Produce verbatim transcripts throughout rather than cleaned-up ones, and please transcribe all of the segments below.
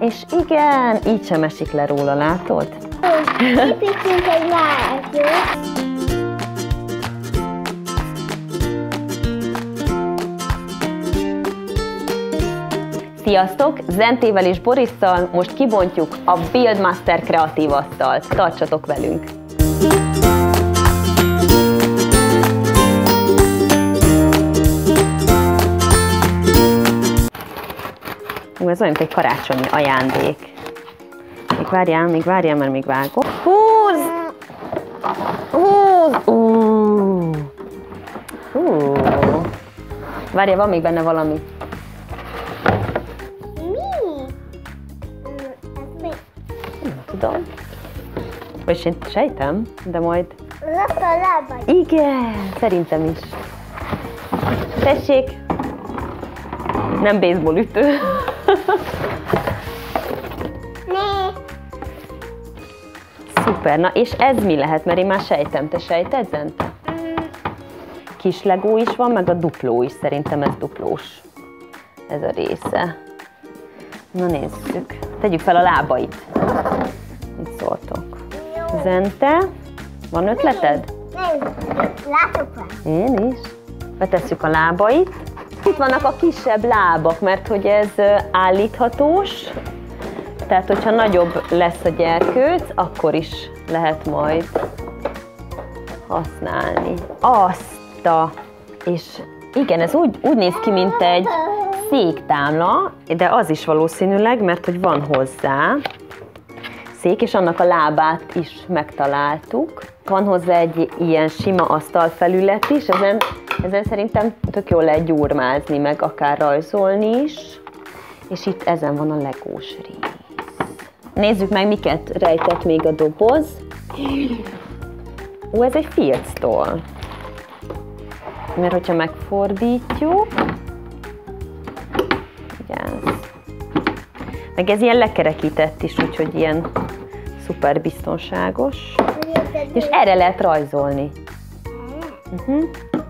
is, igen, így sem esik le róla, látod? Építünk egy vágyót. Sziasztok! Zentével és Borisszal most kibontjuk a Buildmaster kreatív asztalt. Tartsatok velünk! Ú, ez olyan, mint egy karácsonyi ajándék. Még várjál, még várjál, mert még vágok. Húzz! Húzz! Ú! Hú! Várjál, van még benne valami. Tudom. Vagyis én sejtem, de majd... Lapta a lábad. Igen, szerintem is. Tessék! Nem baseball ütő. Né. Szuper, na és ez mi lehet? Mert én már sejtem. Te sejted, Zente? Kis legó is van, meg a dupló is. Szerintem ez duplós. Ez a része. Na nézzük. Tegyük fel a lábait. Mit szóltok? Zente, van ötleted? Nem, látok már. Én is. Betesszük a lábait. Itt vannak a kisebb lábak, mert hogy ez állíthatós. Tehát, hogyha nagyobb lesz a gyerkőc, akkor is lehet majd használni. Azt a... És igen, ez úgy, úgy néz ki, mint egy széktámla, de az is valószínűleg, mert hogy van hozzá szék, és annak a lábát is megtaláltuk. Van hozzá egy ilyen sima asztalfelület is, ezen, ezen szerintem tök jól lehet gyurmázni, meg akár rajzolni is. És itt ezen van a legós rész. Nézzük meg, miket rejtett még a doboz. Ó, ez egy filctoll. Mert hogyha megfordítjuk, igen. Meg ez ilyen lekerekített is, úgyhogy ilyen szuper biztonságos. És erre lehet rajzolni. Uh-huh.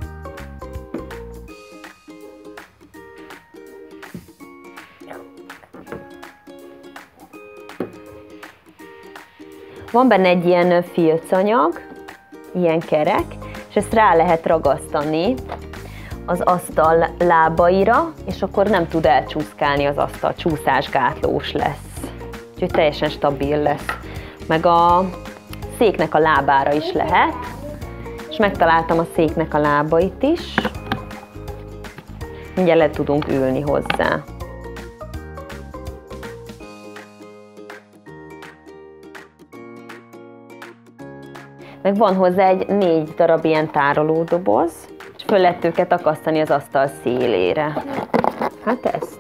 Van benne egy ilyen filcanyag, ilyen kerek, és ezt rá lehet ragasztani az asztal lábaira, és akkor nem tud elcsúszkálni az asztal, csúszásgátlós lesz. Úgyhogy teljesen stabil lesz. Meg a széknek a lábára is lehet, és megtaláltam a széknek a lábait is. Mindjárt le tudunk ülni hozzá. Meg van hozzá egy négy darab ilyen tárolódoboz, és föl lehet őket akasztani az asztal szélére. Hát ezt.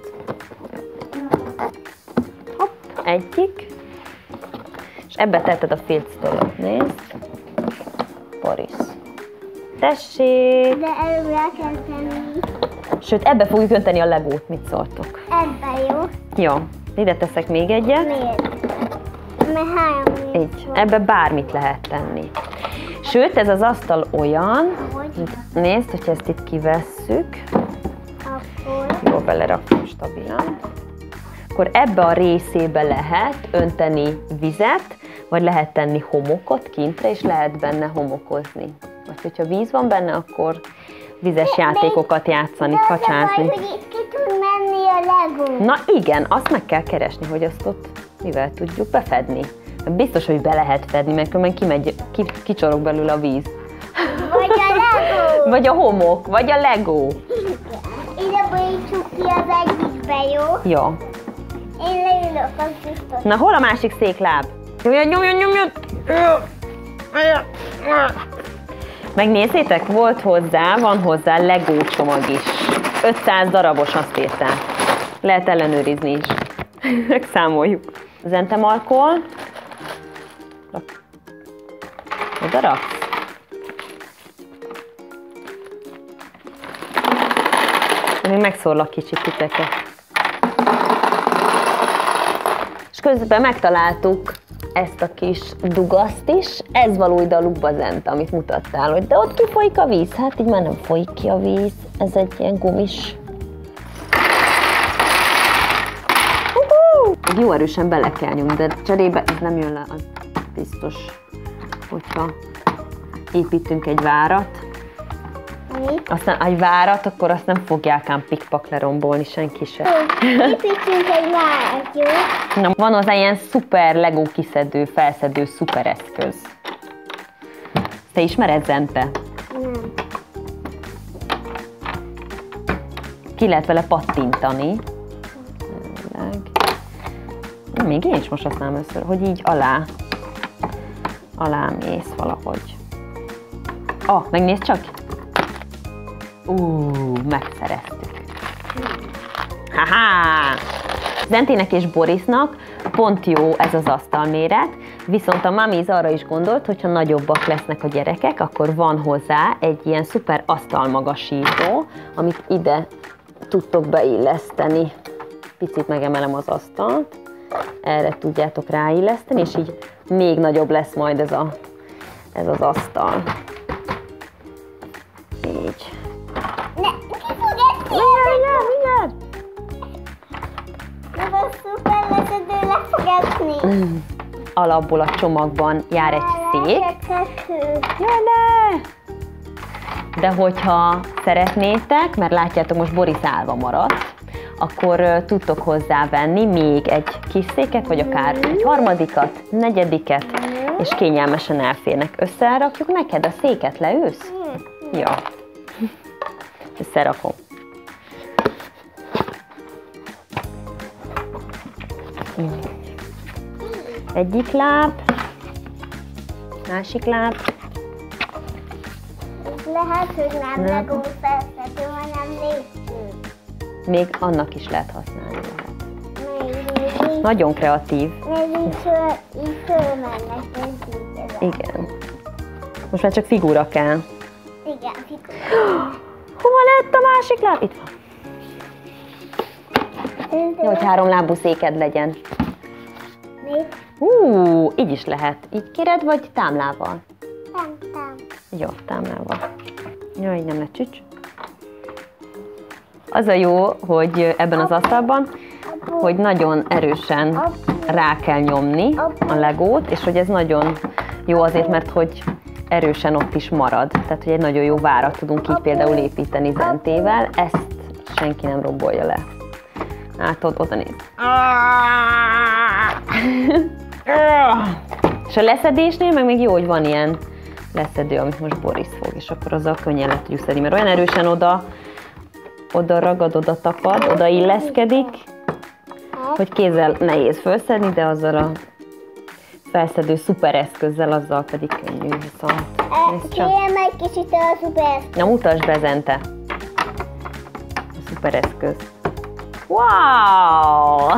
Hopp, egyik. És ebbe tetted a filctollat, nézd. Boris. Tessék! De előbb rá kell tenni. Sőt, ebbe fogjuk önteni a legót, mit szóltok? Ebben jó. Jó, ide teszek még egyet. Miért? Mert három Így, ebbe bármit lehet tenni. Sőt, ez az asztal olyan, nézd, hogyha ezt itt kivesszük, Akkor... jó, belerakom stabilan, akkor ebbe a részébe lehet önteni vizet, vagy lehet tenni homokot kintre, és lehet benne homokozni. Vagy hogyha víz van benne, akkor vizes de, játékokat játszani, de kacsázni. De hogy itt ki tud menni a legó. Na igen, azt meg kell keresni, hogy azt ott mivel tudjuk befedni. Biztos, hogy be lehet fedni, mert különben kimegy, ki, kicsorog belőle a víz. Vagy a legó. Vagy a homok, vagy a legó. Ide borítsuk ki az egyikbe, jó? Jó. Én leülök, az biztos. Na, hol a másik székláb? Nyomjon, nyomjon, nyomjon! Megnézzétek, volt hozzá, van hozzá legó csomag is. ötszáz darabos, azt írták. Lehet ellenőrizni is. Megszámoljuk. Zentemarkol. Oda raksz? Még megszórlak kicsit titeket. És közben megtaláltuk ezt a kis dugaszt is. Ez való ide a lukba, Zente, amit mutattál, hogy de ott kifolyik a víz. Hát így már nem folyik ki a víz. Ez egy ilyen gumis. Uh-huh. Jó erősen bele kell nyomni, de cserébe ez nem jön le, az biztos, hogyha építünk egy várat. Mi? Aztán egy várat, akkor azt nem fogják ám pikpak lerombolni senki se. Építünk egy várat, jó? Na, van hozzá ilyen szuper Lego kiszedő, felszedő szuper eszköz. Te ismered, Zente? Nem. Ki lehet vele pattintani. Még én is most használom összör, hogy így alá, alá mész valahogy. Ah, megnézd csak! Ú, megszereztük. Haha! Zentének és Borisnak pont jó ez az asztalméret, viszont a Mamiz arra is gondolt, hogyha nagyobbak lesznek a gyerekek, akkor van hozzá egy ilyen szuper asztalmagasító, amit ide tudtok beilleszteni. Picit megemelem az asztalt, erre tudjátok ráilleszteni, és így még nagyobb lesz majd ez, a, ez az asztal. Így. Ne, ki fog ezt Mindjárt, mindjárt! Ez a szuper leszedő le fog esni. Alapból a csomagban jár egy szék. Jaj, ne! De hogyha szeretnétek, mert látjátok, most Boris állva maradt, akkor uh, tudtok hozzávenni még egy kis széket, vagy akár egy harmadikat, negyediket, és kényelmesen elférnek. Összerakjuk neked a széket, leülsz? Ja. Összerakom. Egyik láb, másik láb. Lehet, hogy nem Lego felszedő, hanem lépcső. Még annak is lehet használni. Lehet. Még így, Nagyon kreatív. még így, föl, így fölmennek, és így ezek. Igen. Most már csak figura kell. Igen, figura. Hova lett a másik láb? Itt van. Jó, hogy három lábú széked legyen. Még Hú, így is lehet. Így kéred, vagy támlával? nem, nem. Jó, támlával. Jó, így nem lecsücs. Az a jó, hogy ebben az asztalban, hogy nagyon erősen rá kell nyomni a legót, és hogy ez nagyon jó azért, mert hogy erősen ott is marad. Tehát, hogy egy nagyon jó várat tudunk így például építeni Zentével. Ezt senki nem rombolja le. Hát ott, oda néz. És a leszedésnél meg még jó, hogy van ilyen leszedő, amit most Boris fog, és akkor azzal könnyen le tudjuk szedni, mert olyan erősen oda, oda ragad, oda tapad, oda illeszkedik, hogy kézzel nehéz felszedni, de azzal a felszedő szupereszközzel, azzal pedig könnyű, viszont nézd csak. Kérem egy kicsit a szuper. Na mutasd be, Zente, a szupereszköz. Wow!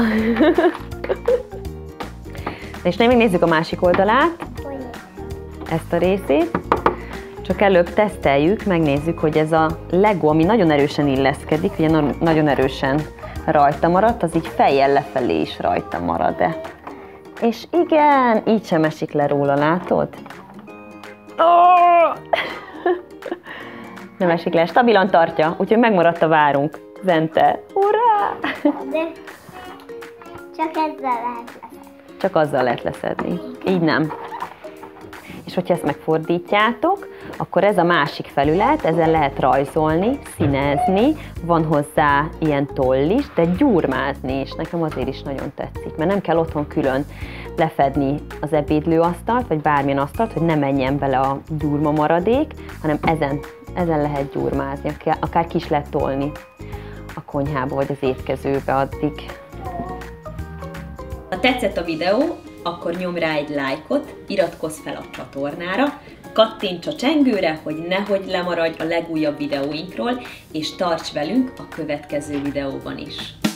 És nem még nézzük a másik oldalát, ezt a részét. Csak előbb teszteljük, megnézzük, hogy ez a Lego, ami nagyon erősen illeszkedik, ugye nagyon erősen rajta maradt, az így fejjel lefelé is rajta marad-e. És igen, így sem esik le róla, látod? Oh! Nem esik le, stabilan tartja, úgyhogy megmaradt a várunk. Zente, urrá! De csak ezzel lehet leszedni. Csak azzal lehet leszedni. Így nem. És hogyha ezt megfordítjátok, akkor ez a másik felület, ezen lehet rajzolni, színezni, van hozzá ilyen toll is, de gyurmázni, és nekem azért is nagyon tetszik, mert nem kell otthon külön lefedni az ebédlőasztalt, vagy bármilyen asztalt, hogy ne menjen bele a gyurma maradék, hanem ezen, ezen lehet gyurmázni, akár ki is lehet tolni a konyhába, vagy az étkezőbe addig. Ha tetszett a videó, akkor nyomj rá egy lájkot, iratkozz fel a csatornára, kattints a csengőre, hogy nehogy lemaradj a legújabb videóinkról, és tarts velünk a következő videóban is.